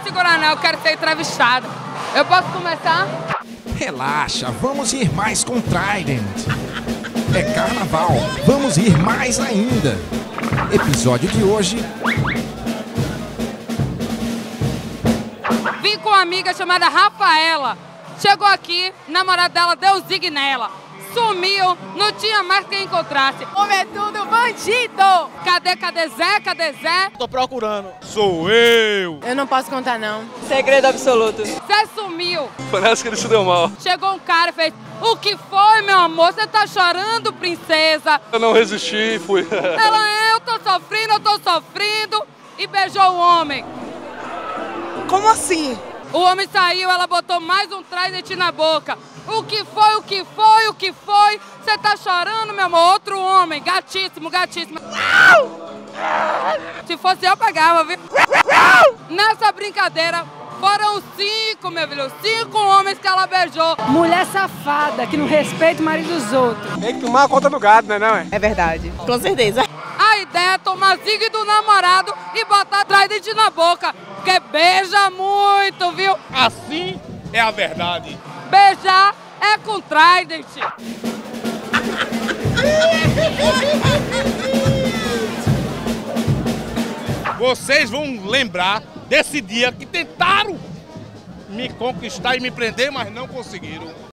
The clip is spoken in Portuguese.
segurar não, eu quero ser entrevistada. Eu posso começar? Relaxa, vamos ir mais com Trident. É carnaval, vamos ir mais ainda. Episódio de hoje... Vim com uma amiga chamada Rafaela. Chegou aqui, o namorado dela deu um zigue nela. Sumiu, não tinha mais quem encontrasse. Homem é tudo bandido! Cadê Zé? Cadê Zé? Tô procurando. Sou eu! Eu não posso contar, não. Segredo absoluto. Zé sumiu. Parece que ele se deu mal. Chegou um cara e fez: o que foi, meu amor? Você tá chorando, princesa? Eu não resisti e fui. Ela, eu tô sofrendo. E beijou o homem. Como assim? O homem saiu, ela botou mais um Trident na boca. O que foi? Você tá chorando, meu amor? Outro homem, gatíssimo. Se fosse eu, pegava, viu? Nessa brincadeira, foram 5, meu filho. 5 homens que ela beijou. Mulher safada, que não respeita o marido dos outros. Tem que tomar conta do gado, né, não é? É verdade. Com certeza. A ideia é tomar zigue do namorado e botar Trident na boca. Porque beija muito, viu? Assim é a verdade. Beijar é com Trident. Vocês vão lembrar desse dia que tentaram me conquistar e me prender, mas não conseguiram.